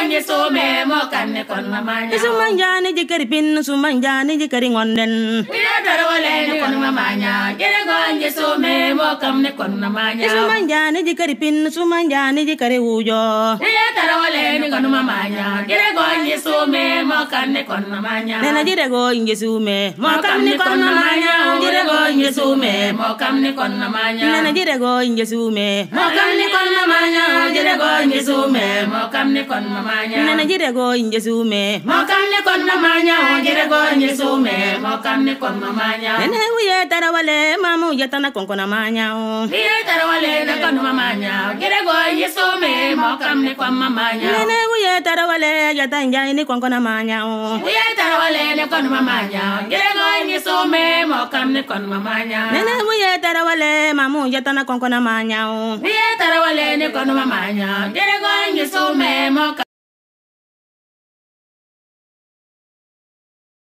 ngi sume mo kan ne kon mama nya Sumanjani jikari pin sumanjani jikari ngonden Biya tarawale ne kon mama nya gere go ngi sume mo kam ne kon mama nya Sumanjani jikari pin sumanjani jikari ujo Biya tarawale ne kon mama nya gere go ngi sume mo kan ne kon mama nya Nena jire go inge sume mo kam ne kon mama nya gere go ngi sume mo kam ne kon mama nya Nena jire go inge sume mo kam ne kon mama nya gere go ngi sume mo kam ne kon mama nya Nena jire go inge sume mo kam ne kon mama nya gere go ngi sume mo kam ne kon mama nya Nene uye tarawale mamu yatana konkona manya Biya tarawale ne kon mama nya gere go ngi sume mo kam ne kon mama nya Nene uye tarawale yatanja ini konkona manya Biya tarawale ne kon mama nya gere go ngi sume mo kam ne kon mama nya Nene uye tarawale mamu yatana konkona manya Biya tarawale ne kon mama nya gere go ngi sume mo